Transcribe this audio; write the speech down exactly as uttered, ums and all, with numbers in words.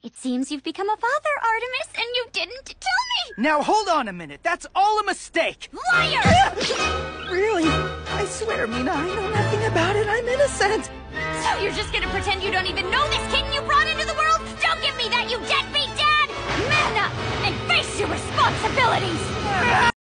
It seems you've become a father, Artemis, and you didn't tell me! Now hold on a minute, that's all a mistake! Liar! Really? I swear, Mina, I know nothing about it, I'm innocent! So you're just gonna pretend you don't even know this kitten you brought into the world? Don't give me that, you deadbeat dad! Man up and face your responsibilities!